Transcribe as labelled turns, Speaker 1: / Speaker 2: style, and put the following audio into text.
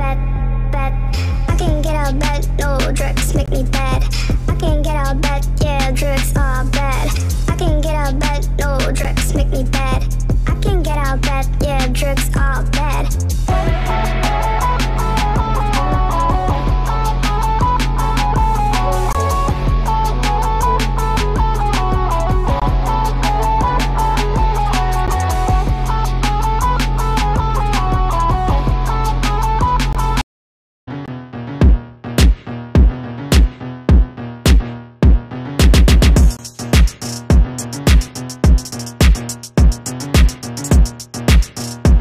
Speaker 1: bad, bad. I can't get out of bed, no drugs make me bad. I can't get out of bed.